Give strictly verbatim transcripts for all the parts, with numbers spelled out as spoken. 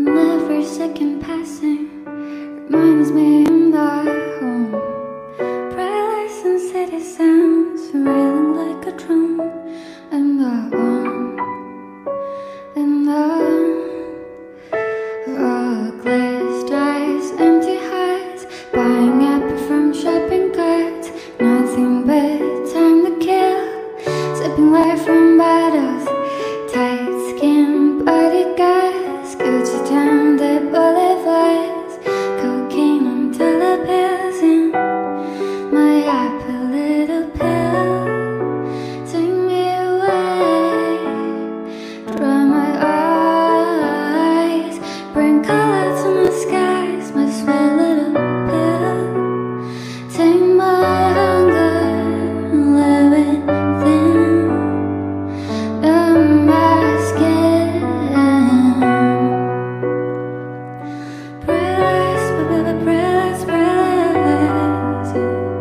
And every second passing reminds me I'm not home. Prayers and city sounds reeling like a drum. And the on and on, all glazed eyes, empty hearts, buying apple from shopping carts. Nothing but time to kill, sipping life from bottles, tight skin, bodyguards, Gucci town, dead boulevards, cocaine on dollar bills, and my apple little pill. Take me away, dry my eyes, bring color to my skies, my sweet little pill. Take my hunger and live it thin on my skin. Breathless, breathless, breathless, breathless.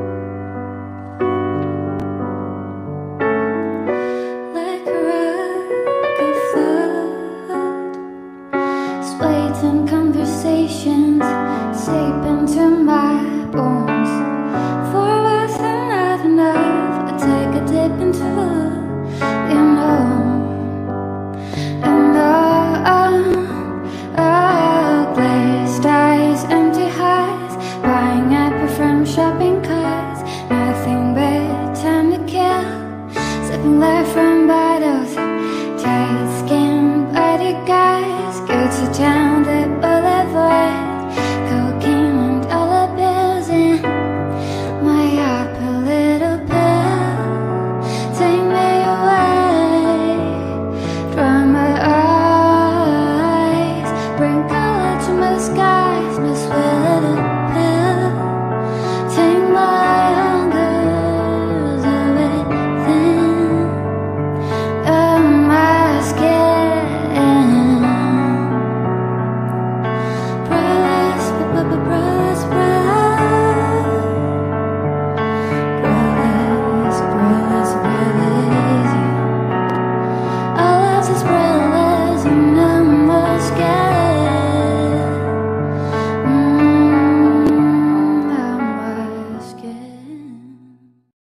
Like a rock afloat, swayed in conversations seep into my bones. For wasn't not enough, I take a dip into the unknown. And all, all glazed eyes, empty hearts, buying apple from shopping carts. Nothing but time to kill, sipping life from bottles, tight skin, bodyguards, Gucci town.